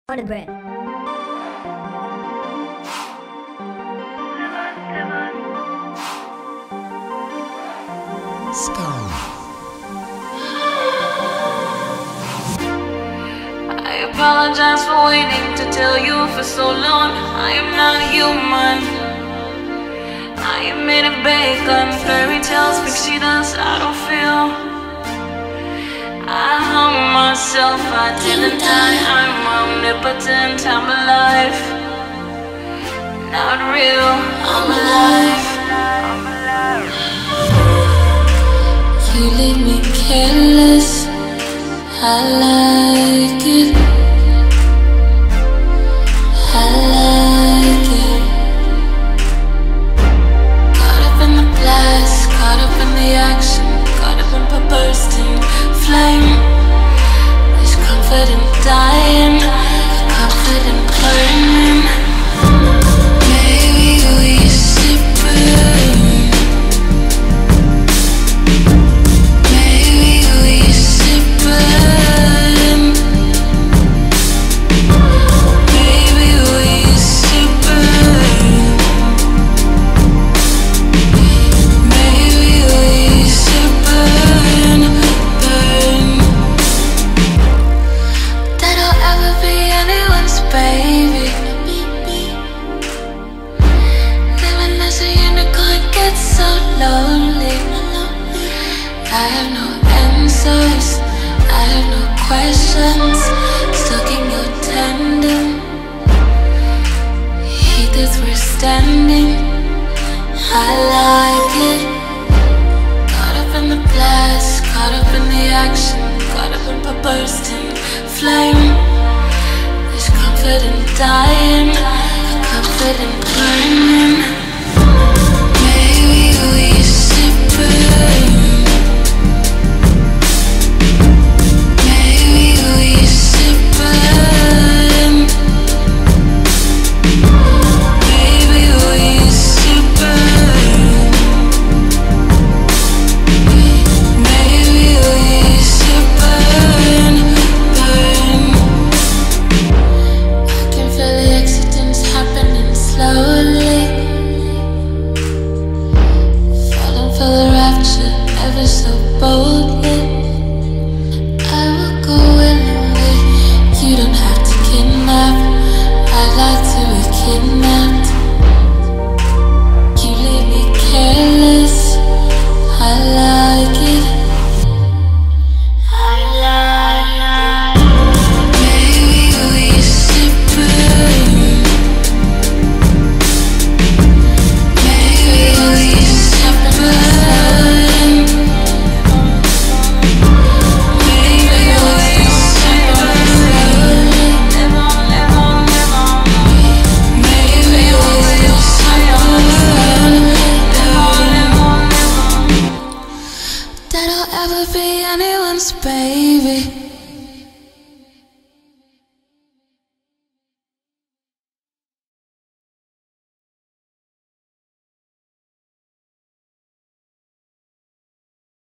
On the bread. I apologize for waiting to tell you for so long. I am not human. I am made of bacon, fairy tales, pixie dust. I don't feel. I hung myself, I didn't die. I'm omnipotent, I'm alive. Not real, I'm alive. You leave me careless, I like it. I like it. Caught up in the blast, caught up in the action, caught up in the bursting flame. There's comfort in dying, comfort in burning. Maybe we should burn. Maybe we should burn. Maybe we should burn. Maybe we should burn, burn. That I'll ever be anyone's baby. Living as a unicorn gets so lonely. I have no answers, I have no questions. Stuck in your tandem, heaters were standing. I like it. Caught up in the blast, caught up in the action, caught up in the bursting flame. There's comfort in dying, comfort in burning. Maybe we should burn. Maybe we should burn. Maybe we should burn. Maybe we should burn, burn. I can feel the accidents happening slowly. Falling for the rapture ever so boldly. I will go willingly. You don't have to kidnap. I'd like to be kidnapped.